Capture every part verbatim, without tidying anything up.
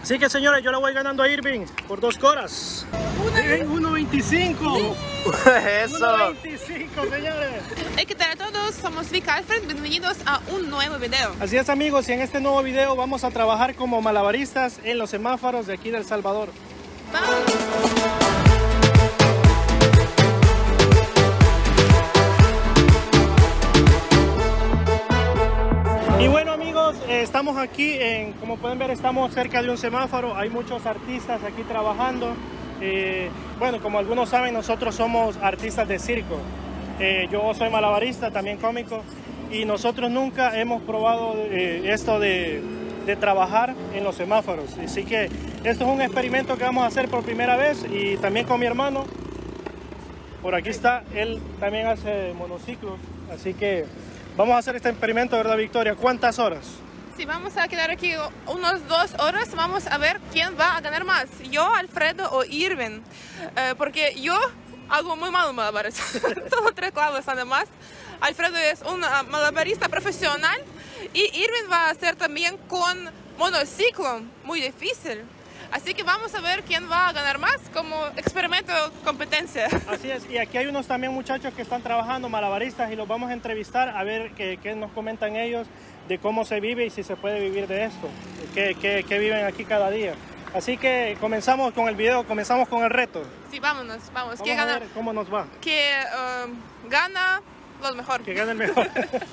Así que señores, yo le voy ganando a Irving por dos horas. uno veinticinco. Eso. uno veinticinco, señores. Hey, ¿qué tal a todos? Somos Vic Alfred, bienvenidos a un nuevo video. Así es, amigos, y en este nuevo video vamos a trabajar como malabaristas en los semáforos de aquí de El Salvador. ¡Vamos! Y bueno, amigos, eh, estamos aquí, en, como pueden ver, estamos cerca de un semáforo. Hay muchos artistas aquí trabajando. Eh, bueno, como algunos saben, nosotros somos artistas de circo. Eh, yo soy malabarista, también cómico, y nosotros nunca hemos probado eh, esto de, de trabajar en los semáforos. Así que esto es un experimento que vamos a hacer por primera vez, y también con mi hermano. Por aquí está, él también hace monociclos, así que vamos a hacer este experimento, ¿verdad, Victoria? ¿Cuántas horas? Sí, vamos a quedar aquí unas dos horas. Vamos a ver quién va a ganar más, yo, Alfredo o Irving. Eh, porque yo hago muy mal malabares. Solo tres clavos nada más. Alfredo es un malabarista profesional y Irving va a hacer también con monociclo. Muy difícil. Así que vamos a ver quién va a ganar más como experimento competencia. Así es, y aquí hay unos también muchachos que están trabajando, malabaristas, y los vamos a entrevistar a ver qué, qué nos comentan ellos de cómo se vive y si se puede vivir de esto, qué, qué, qué viven aquí cada día. Así que comenzamos con el video, comenzamos con el reto. Sí, vámonos, vamos. Vamos ¿Qué a gana? ver cómo nos va. Que um, gana lo mejor. Que gane el mejor.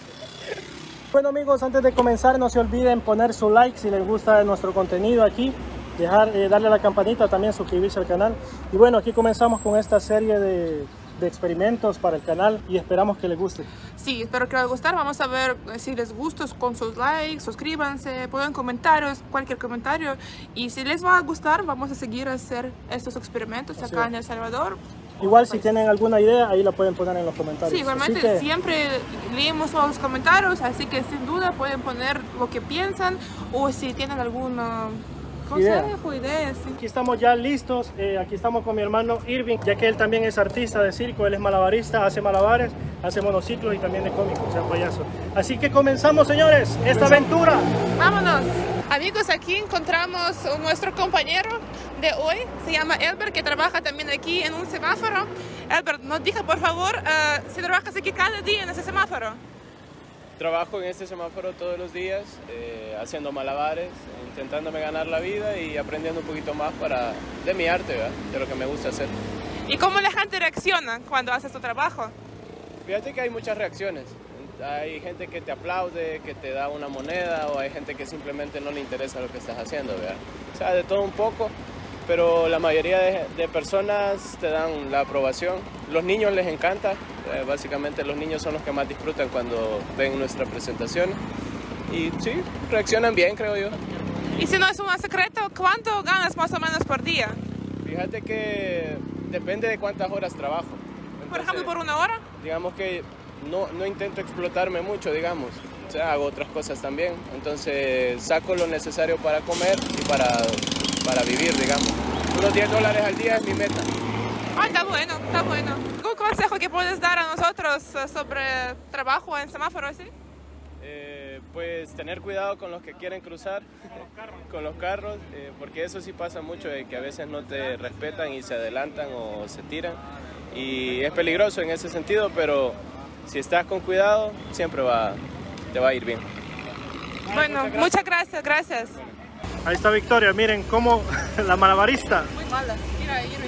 Bueno, amigos, antes de comenzar no se olviden poner su like si les gusta nuestro contenido aquí. Dejar, eh, darle a la campanita, también suscribirse al canal. Y bueno, aquí comenzamos con esta serie de, de experimentos para el canal y esperamos que les guste. Sí, espero que les guste. Vamos a ver si les gusta con sus likes, suscríbanse, pongan comentarios, cualquier comentario. Y si les va a gustar, vamos a seguir a hacer estos experimentos Así acá es. en El Salvador. Igual si tienen alguna idea, ahí la pueden poner en los comentarios. Sí, igualmente Así que, siempre leemos todos los comentarios, así que sin duda pueden poner lo que piensan o si tienen alguna consejo, idea, sí. aquí estamos ya listos, eh, aquí estamos con mi hermano Irving, ya que él también es artista de circo, él es malabarista, hace malabares, hace monociclos y también es cómico, o sea, payaso. Así que comenzamos, señores, esta aventura. ¡Vámonos! Amigos, aquí encontramos a nuestro compañero de hoy, se llama Elbert, que trabaja también aquí en un semáforo. Elbert, nos diga por favor uh, si trabajas aquí cada día en ese semáforo. Trabajo en este semáforo todos los días, eh, haciendo malabares, intentándome ganar la vida y aprendiendo un poquito más para, de mi arte, ¿verdad? De lo que me gusta hacer. ¿Y cómo la gente reacciona cuando haces tu trabajo? Fíjate que hay muchas reacciones. Hay gente que te aplaude, que te da una moneda, o hay gente que simplemente no le interesa lo que estás haciendo, ¿verdad? O sea, de todo un poco, pero la mayoría de, de personas te dan la aprobación. Los niños les encanta, eh, básicamente los niños son los que más disfrutan cuando ven nuestra presentación. Y sí, reaccionan bien, creo yo. Y si no es un secreto, ¿cuánto ganas más o menos por día? Fíjate que depende de cuántas horas trabajo. Entonces, Por ejemplo, por una hora. Digamos que no, no intento explotarme mucho, digamos. O sea, hago otras cosas también. Entonces saco lo necesario para comer y para, para vivir, digamos. Unos diez dólares al día es mi meta. Ah, está bueno, está bueno. ¿Algún consejo que puedes dar a nosotros sobre trabajo en semáforos, sí? Eh, pues tener cuidado con los que quieren cruzar, con los carros, con los carros eh, porque eso sí pasa mucho, de que a veces no te respetan y se adelantan o se tiran. Y es peligroso en ese sentido, pero si estás con cuidado, siempre va, te va a ir bien. Bueno, muchas gracias, muchas gracias. gracias. Ahí está Victoria, miren cómo la malabarista. Muy mala. Mira, Irving.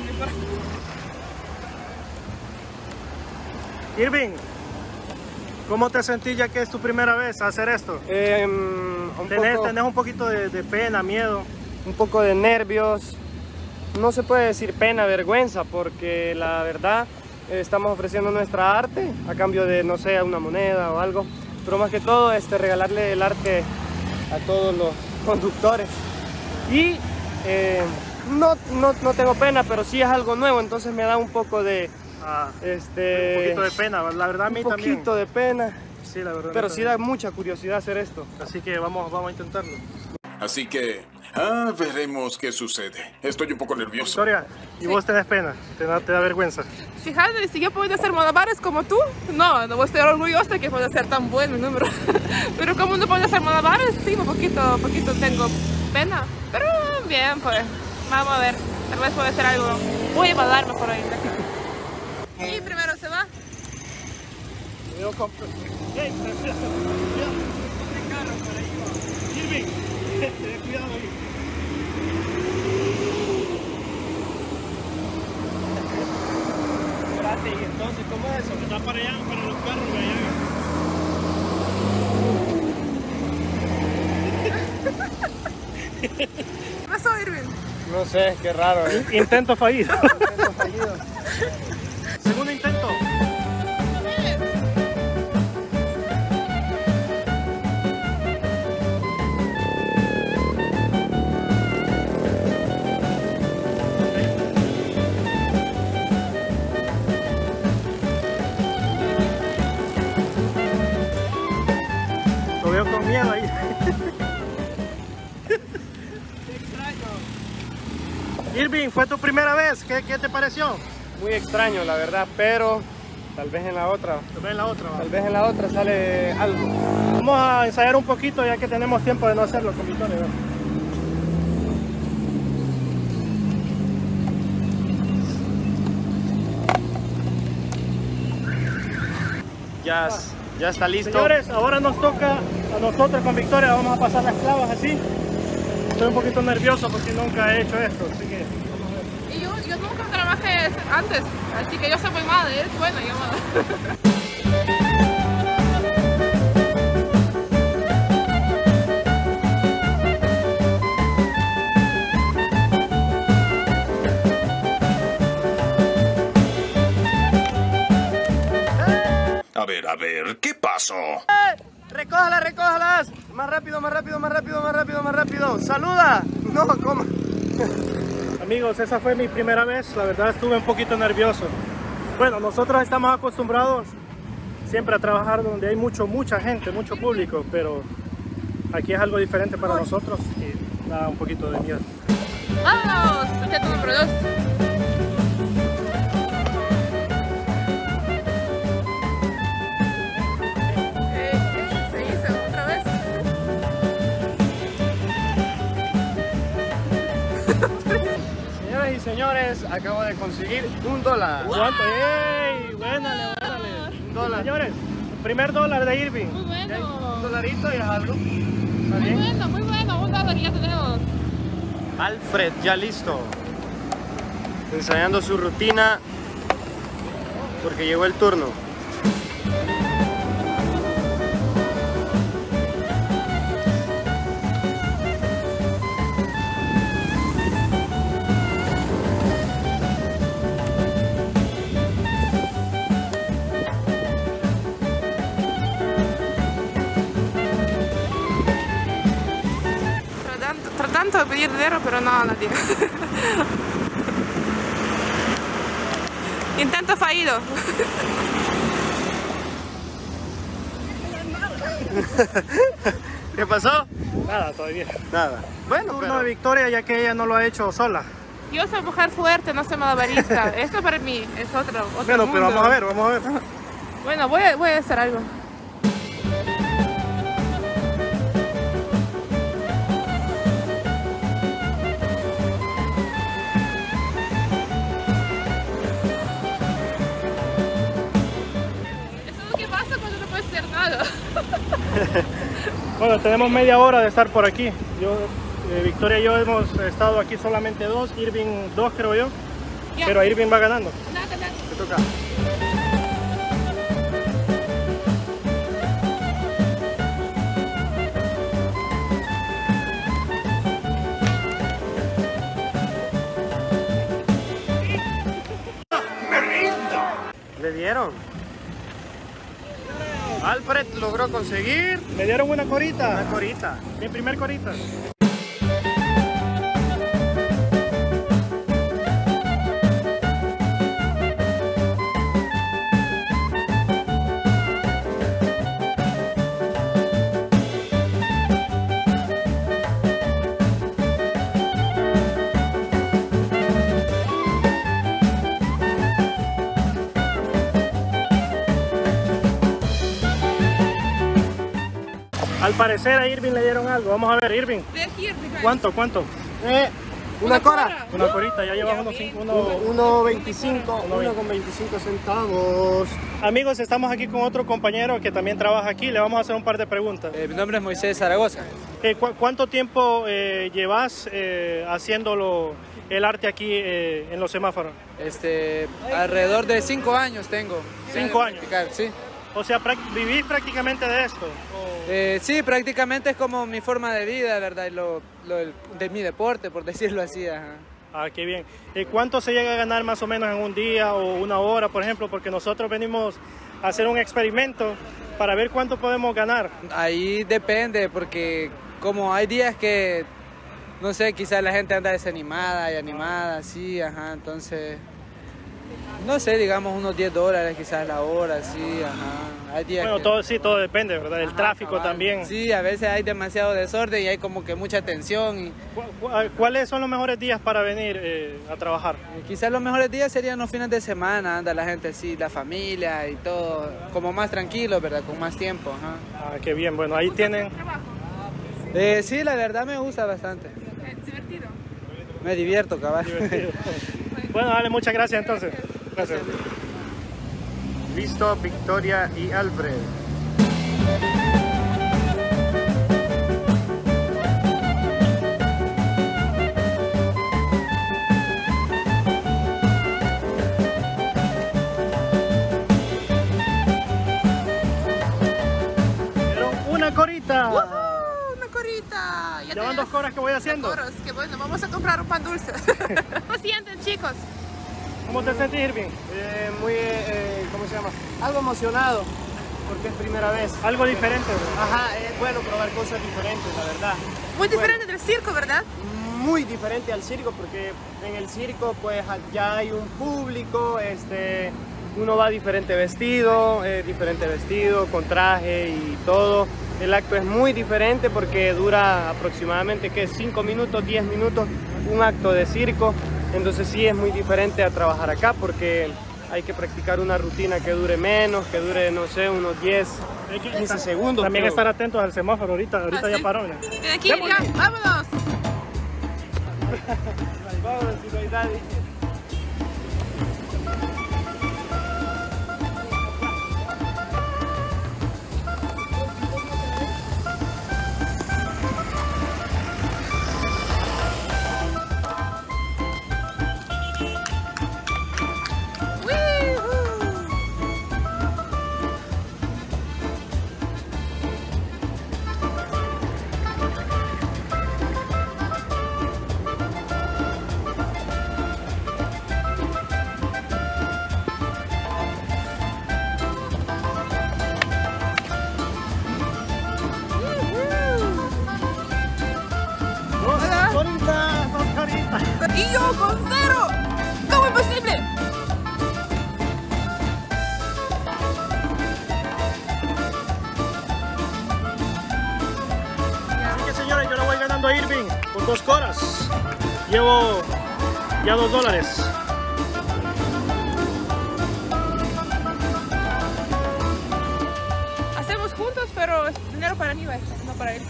Irving, ¿cómo te sentís ya que es tu primera vez hacer esto? Eh, un ¿Tenés, poco, ¿Tenés un poquito de, de pena, miedo? un poco de nervios. No se puede decir pena, vergüenza, porque la verdad eh, estamos ofreciendo nuestra arte a cambio de, no sé, una moneda o algo. Pero más que todo, este, regalarle el arte a todos los conductores. Y eh, no, no, no tengo pena, pero sí es algo nuevo, entonces me da un poco de... Ah, este, un poquito de pena, la verdad a mí un también. poquito de pena, Sí, la verdad. pero sí da mucha curiosidad hacer esto. Así que vamos, vamos a intentarlo. Así que, ah, veremos qué sucede. Estoy un poco nervioso. Victoria, ¿y Sí. vos tenés pena? ¿Te da, te da vergüenza? Fíjate, si yo puedo hacer malabares como tú, no, no voy a estar orgullosa que pueda ser tan bueno el número. Pero como no puedo hacer malabares, sí, un poquito, un poquito tengo pena. Pero Bien, pues. Vamos a ver. Tal vez puede ser algo. Voy a evaluarme por ahí. Y primero se va. Yo compro. Hey, cuidado. Este carro por ahí va. Irving, ten cuidado ahí. Espérate, ¿y entonces cómo es eso? Está para allá, para los carros de allá. ¿Qué pasó, Irving? No sé, qué raro, ¿eh? Intento fallido. Intento fallido. Segundo intento. Lo veo con miedo ahí. Irving, ¿fue tu primera vez? ¿Qué, qué te pareció? Muy extraño, la verdad, pero tal vez en la otra, Tal vez en la otra. ¿va? tal vez en la otra sale algo. Vamos a ensayar un poquito ya que tenemos tiempo de no hacerlo con Victoria, ¿verdad? Ya, ya está listo. Señores, ahora nos toca a nosotros con Victoria, vamos a pasar las clavas así. Estoy un poquito nervioso porque nunca he hecho esto, así que vamos a ver. Y yo, yo nunca trabajé antes, así que yo soy muy mala, es bueno, yo mala. A ver, a ver, ¿qué pasó? ¡Recójalas, recójalas! Más rápido, más rápido, más rápido, más rápido, más rápido. ¡Saluda! No, ¿cómo? Amigos, esa fue mi primera vez, la verdad estuve un poquito nervioso. Bueno, nosotros estamos acostumbrados siempre a trabajar donde hay mucho, mucha gente, mucho público, pero aquí es algo diferente para nosotros y da un poquito de miedo. ¡Vamos! Objeto número dos. Eh, se hizo otra vez. Señoras y señores, acabo de conseguir un dólar. ¿Cuánto? ¡Ey! Buénale, buénale. Un dólar. Señores, el primer dólar de Irving. Muy Un bueno. dolarito y es algo. ¿Está Muy bien? bueno, muy bueno. Un dólar ya tenemos. Alfred, ya listo. Ensayando su rutina porque llegó el turno. Tratando, tratando de pedir dinero, pero no, nadie. Intento fallido. ¿Qué pasó? Nada, todavía. Nada. Bueno, Turno pero de Victoria ya que ella no lo ha hecho sola. Yo soy mujer fuerte, no soy malabarista. Esto para mí es otro, otro Bueno, mundo. pero vamos a ver, vamos a ver. Bueno, voy a, voy a hacer algo. Eso es lo que pasa cuando no puedes hacer nada. Bueno, tenemos media hora de estar por aquí. Yo, eh, Victoria y yo hemos estado aquí solamente dos, Irving dos creo yo, Ya. pero Irving va ganando. Nada, nada. te toca. Le dieron. Alfred logró conseguir Me dieron una corita, una corita. mi primer corita. Al parecer a Irving le dieron algo. Vamos a ver, Irving. They're here behind. ¿Cuánto? ¿Cuánto? Eh, ¿Una cora? Una corita, ya llevas unos cinco, uno... uno veinticinco, uno con veinticinco centavos. Amigos, estamos aquí con otro compañero que también trabaja aquí. Le vamos a hacer un par de preguntas. Eh, mi nombre es Moisés Zaragoza. Eh, ¿cu ¿Cuánto tiempo eh, llevas eh, haciéndolo el arte aquí eh, en los semáforos? Este, alrededor de cinco años tengo. Cinco años. Sí. O sea, ¿vivís prácticamente de esto? ¿O... Eh, sí, prácticamente es como mi forma de vida, ¿verdad? Y lo, lo de mi deporte, por decirlo así. Ajá. Ah, qué bien. Eh, ¿Cuánto se llega a ganar más o menos en un día o una hora, por ejemplo? Porque nosotros venimos a hacer un experimento para ver cuánto podemos ganar. Ahí depende, porque como hay días que, no sé, quizás la gente anda desanimada y animada, sí, ajá, entonces... No sé, digamos unos diez dólares quizás la hora, sí, ajá. Hay días bueno, que... todo, sí, todo depende, ¿verdad? El Ajá, tráfico cabal. también. Sí, a veces hay demasiado desorden y hay como que mucha tensión. Y... ¿Cu cu ¿Cuáles son los mejores días para venir eh, a trabajar? Quizás los mejores días serían los fines de semana, anda la gente así, la familia y todo, como más tranquilo, ¿verdad? Con más tiempo, ajá. Ah, qué bien, bueno, ahí tienen... Eh, sí, la verdad me gusta bastante. ¿Es divertido? Me divierto, cabal. Divertido. Bueno, dale, muchas gracias entonces. Gracias. Listo, Victoria y Alfred. Pero una corita. ¡Woohoo! Una corita. Ya Ya van tenés dos coras que voy haciendo. dos coras. Qué bueno, vamos a comprar un pan dulce. ¿Cómo sienten, chicos? ¿Cómo te sentís, Irving? Eh, muy, eh, ¿cómo se llama? Algo emocionado, porque es primera vez. Algo diferente, ¿verdad? Ajá, es bueno probar cosas diferentes, la verdad. Muy diferente del circo, ¿verdad? Muy diferente al circo, porque en el circo pues ya hay un público, este, uno va diferente vestido, eh, diferente vestido, con traje y todo. El acto es muy diferente porque dura aproximadamente ¿qué? cinco minutos, diez minutos, un acto de circo. Entonces sí es muy diferente a trabajar acá porque hay que practicar una rutina que dure menos, que dure, no sé, unos diez, quince segundos. También pero... estar atentos al semáforo, ahorita, ahorita Ah, ya sí. paró. Mira. Ven aquí, ya, vámonos. Vamos, si no hay nadie. Dos coritas, dos coritas. Y yo con cero. ¿Cómo es posible? Así que señores, yo le voy ganando a Irving por dos coras. Llevo ya dos dólares. Hacemos juntos, pero es dinero para mí, no para él.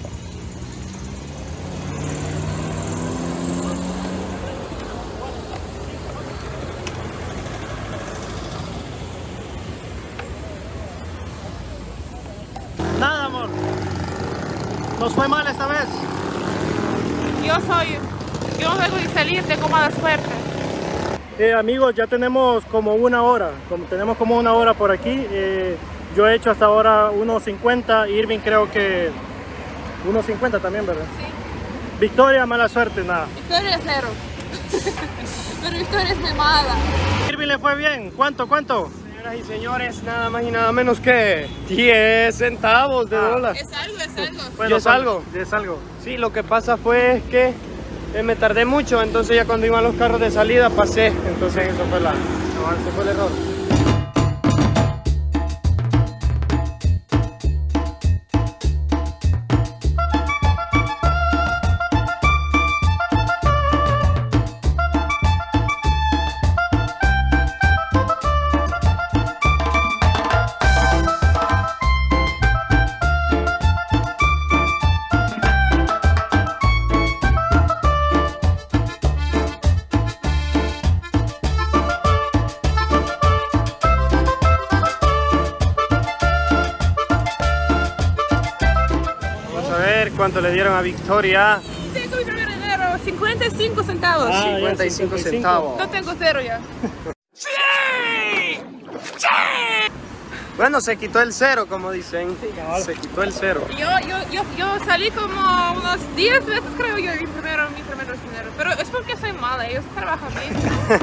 Nada, amor. Nos fue mal esta vez. Yo soy, yo no vengo de salir, tengo mala suerte. Eh, amigos, ya tenemos como una hora. Como, tenemos como una hora por aquí. Eh, yo he hecho hasta ahora uno cincuenta. Irving creo que uno cincuenta también, ¿verdad? Sí. Victoria, mala suerte, nada. Victoria es cero. Pero Victoria es muy mala. Irving le fue bien. ¿Cuánto, cuánto? Señoras y señores, nada más y nada menos que diez centavos de Ah. dólar. Es algo, es algo. Bueno, es algo. Es algo. Sí, lo que pasa fue que eh, me tardé mucho, entonces ya cuando iban los carros de salida pasé, entonces eso fue, la, ese fue el error. ver cuánto le dieron a Victoria. Tengo mi primer dinero, cincuenta y cinco centavos. Ah, cincuenta y cinco centavos. No tengo cero ya. Bueno, se quitó el cero, como dicen. Sí. Se quitó el cero. Yo, yo, yo, yo salí como unos diez veces, creo yo, mi primero, mi primer dinero. Pero es porque soy mala, ellos trabajan bien.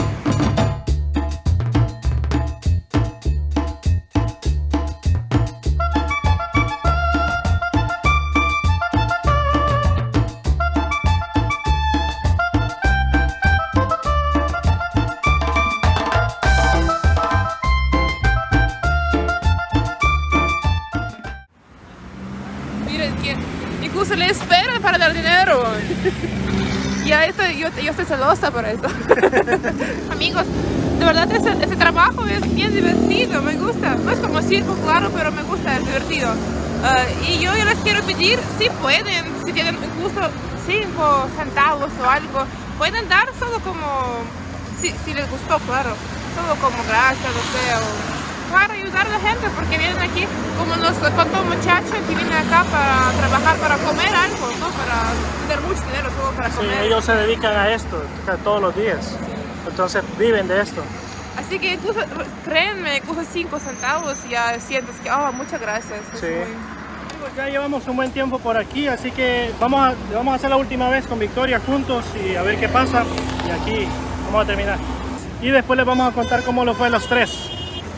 Incluso le esperan para dar dinero. Ya estoy, yo, yo estoy celosa por eso. Amigos, de verdad ese, ese trabajo es bien divertido, me gusta. No es como circo, claro, pero me gusta, es divertido. Uh, y yo les quiero pedir, si pueden, si tienen incluso cinco centavos o algo, pueden dar solo como, si, si les gustó, claro, solo como gracias, no sé, o para ayudar a la gente, porque vienen aquí, como nos contó un muchacho que viene acá para trabajar, para comer algo, ¿no? Para tener mucho dinero solo para Sí, comer. ellos se dedican a esto todos los días, Sí. entonces viven de esto. Así que incluso, créanme, incluso cinco centavos ya sientes que, oh, muchas gracias. Es Sí. muy... Ya llevamos un buen tiempo por aquí, así que vamos a, vamos a hacer la última vez con Victoria juntos y a ver qué pasa. Y aquí vamos a terminar. Y después les vamos a contar cómo lo fue a los tres.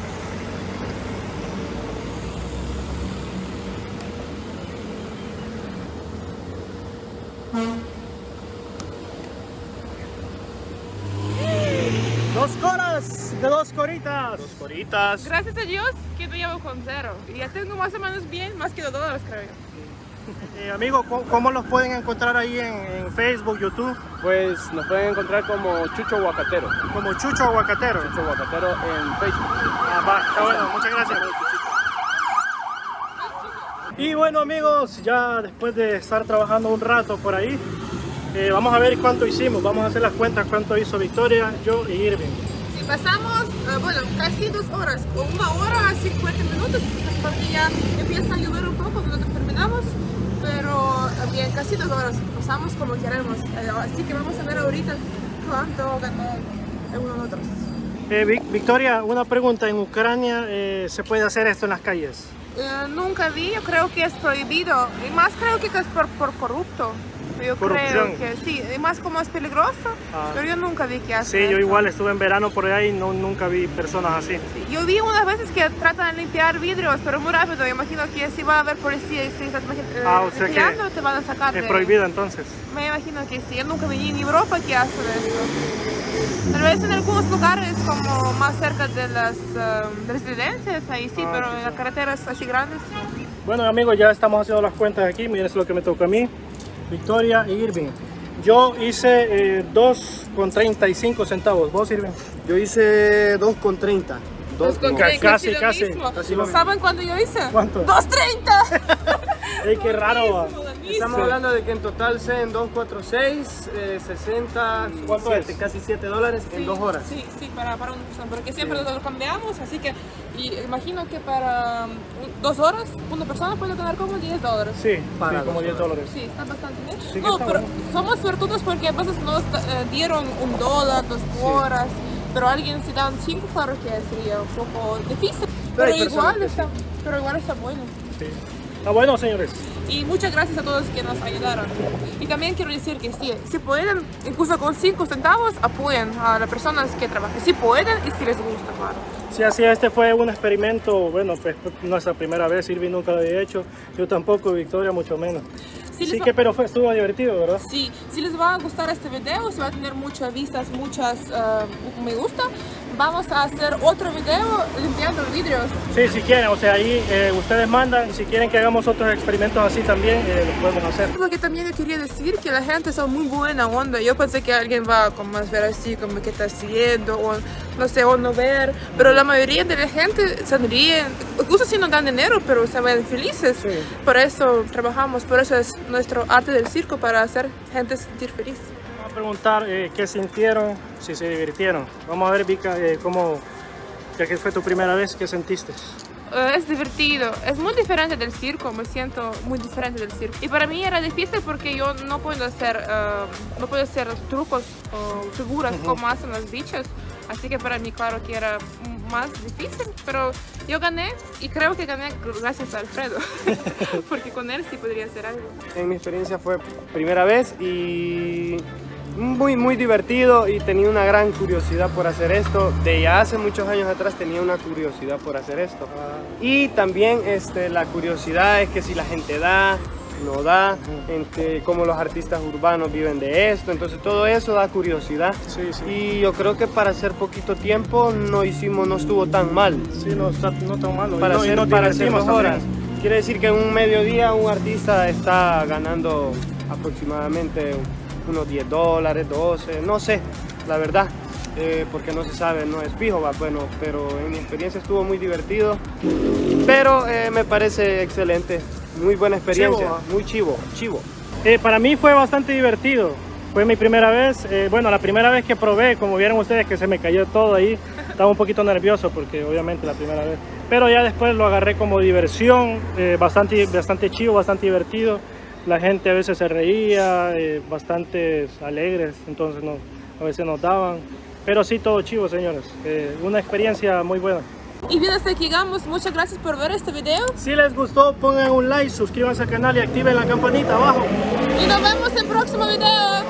Dos coras de dos coritas. Dos coritas. Gracias a Dios que me llevo con cero. Y ya tengo más o menos bien, más que dos dólares creo yo. Eh, amigo, ¿cómo, ¿cómo los pueden encontrar ahí en, en Facebook, YouTube? Pues nos pueden encontrar como Chucho Aguacatero. Como Chucho Aguacatero. Chucho Aguacatero en Facebook. Ah, va, está bueno, muchas gracias. Y bueno amigos, ya después de estar trabajando un rato por ahí, eh, vamos a ver cuánto hicimos, vamos a hacer las cuentas cuánto hizo Victoria, yo y Irving. Si pasamos, uh, bueno, casi dos horas, o una hora, cincuenta minutos, porque ya empieza a llover un poco cuando terminamos, pero bien, casi dos horas, pasamos como queremos, así que vamos a ver ahorita cuánto ganó uno de otros. Eh, Vic Victoria, una pregunta, ¿en Ucrania eh, se puede hacer esto en las calles? Uh, nunca vi, yo creo que es prohibido, y más creo que es por, por corrupto. Yo Corrupción. creo que sí, y más como es peligroso, Ah. pero yo nunca vi que hacen Sí, yo eso. igual estuve en verano por allá y no, nunca vi personas así. Yo vi unas veces que tratan de limpiar vidrios, pero muy rápido. Yo imagino que si va a haber policía y si estás eh, Ah, o sea que limpiando, te van a sacar Es de... prohibido entonces. Me imagino que sí. Yo nunca vi en Europa que hacen esto. Tal vez en algunos lugares como más cerca de las um, residencias, ahí sí, Ah, pero sí, en sí. las carreteras así grandes. Bueno amigos, ya estamos haciendo las cuentas aquí, miren lo que me toca a mí, Victoria y Irving. Yo hice eh, dos con treinta y cinco centavos, ¿vos Irving? Yo hice dos con treinta. Dos con ca- treinta, casi, lo casi, mismo. casi lo mismo. ¿Saben cuánto yo hice? ¿Cuánto? dos treinta. Ey, qué raro va. Estamos hablando de que en total sean dos, cuatro, seis, eh, sesenta, ¿Cuánto siete, es? casi siete dólares en dos horas. Sí, sí, para, para una persona, porque siempre lo cambiamos, así que y imagino que para um, dos horas una persona puede ganar como diez dólares. Sí, Para sí, como dos diez dólares. Sí, está bastante bien. Sí que no, está pero bueno. somos suertudos porque a veces nos eh, dieron un dólar, dos horas, pero alguien si dan cinco, claro que sería un poco difícil. Pero, hay personas igual que está, pero igual está bueno. Sí. Ah, bueno, señores. Y muchas gracias a todos que nos ayudaron. Y también quiero decir que sí, si pueden, incluso con cinco centavos, apoyen a las personas que trabajan. Si pueden y si les gusta, claro. Sí, así este fue un experimento, bueno, pues nuestra primera vez, Irving nunca lo había hecho, yo tampoco, Victoria mucho menos. Si Sí les va- que, pero fue, estuvo divertido, ¿verdad? Sí, si les va a gustar este video, si va a tener muchas vistas, muchas eh, me gusta, vamos a hacer otro video limpiando vidrios. Sí, si quieren, o sea, ahí eh, ustedes mandan, si quieren que hagamos otros experimentos así también, eh, lo podemos hacer. Lo que también yo quería decir que la gente son muy buena onda. Yo pensé que alguien va como a ver así, como que está haciendo, o no sé, o no ver, pero la mayoría de la gente sonríen, incluso si no dan dinero, pero se ven felices. Sí. Por eso trabajamos, por eso es nuestro arte del circo, para hacer gente sentir feliz. Vamos a preguntar eh, qué sintieron, si se divirtieron. Vamos a ver, Vika, eh, cómo, ya que fue tu primera vez, ¿qué sentiste? eh, es divertido, es muy diferente del circo, me siento muy diferente del circo. Y para mí era difícil porque yo no puedo hacer, uh, no puedo hacer trucos o figuras uh-huh. como hacen los bichos, así que para mí claro que era más difícil, pero yo gané y creo que gané gracias a Alfredo, porque con él sí podría hacer algo. En mi experiencia fue primera vez y muy muy divertido y tenía una gran curiosidad por hacer esto. De ya hace muchos años atrás tenía una curiosidad por hacer esto. Y también este, la curiosidad es que si la gente da, no da, entre cómo los artistas urbanos viven de esto, entonces todo eso da curiosidad. Sí, sí. Y yo creo que para hacer poquito tiempo no hicimos, no estuvo tan mal. Sí, no está no tan malo. Para no, hacer, no para hacer divertimos horas. también. Quiere decir que en un mediodía un artista está ganando aproximadamente unos diez dólares, doce, no sé, la verdad. Eh, porque no se sabe, no es fijo, va, bueno, pero en mi experiencia estuvo muy divertido, pero eh, me parece excelente, muy buena experiencia, chivo, muy chivo, chivo. Eh, para mí fue bastante divertido, fue mi primera vez, eh, bueno, la primera vez que probé, como vieron ustedes que se me cayó todo ahí, estaba un poquito nervioso porque obviamente la primera vez, pero ya después lo agarré como diversión, eh, bastante, bastante chivo, bastante divertido, la gente a veces se reía, eh, bastante alegres, entonces no, a veces nos daban. Pero sí, todo chivo, señores. Eh, una experiencia muy buena. Y bien, hasta aquí llegamos. Muchas gracias por ver este video. Si les gustó, pongan un like, suscríbanse al canal y activen la campanita abajo. Y nos vemos en el próximo video.